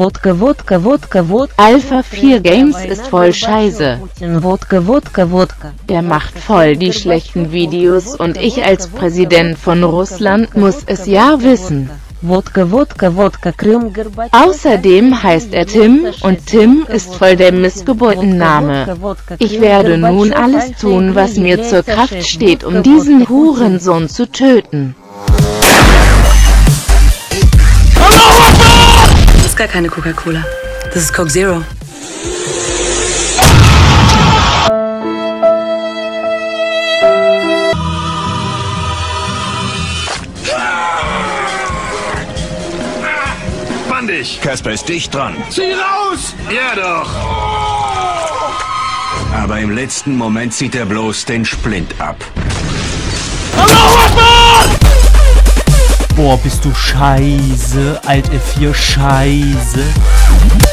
Wodka, Wodka, Wodka, Wodka. Alpha 4 Games ist voll scheiße. Wodka, Wodka, Wodka. Der macht voll die schlechten Videos und ich als Präsident von Russland muss es ja wissen. Wodka, Wodka, Wodka, Außerdem heißt er Tim und Tim ist voll der Missgeburtenname. Ich werde nun alles tun, was mir zur Kraft steht, um diesen Hurensohn zu töten. Das ist gar keine Coca-Cola. Das ist Coke Zero. Spann dich! Kasper ist dicht dran. Zieh raus! Ja doch! Aber im letzten Moment zieht er bloß den Splint ab. Boah, bist du scheiße, Alt F4 scheiße.